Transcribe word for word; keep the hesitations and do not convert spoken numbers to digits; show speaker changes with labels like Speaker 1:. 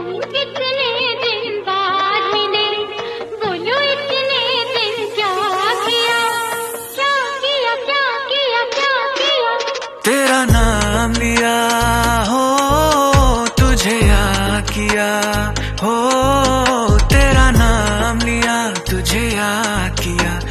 Speaker 1: कितने दिन बाद मिले, बोलो इतने दिन क्या किया, क्या किया, क्या किया, क्या किया।
Speaker 2: तेरा नाम लिया हो, तुझे याद किया हो, तेरा नाम लिया तुझे याद किया।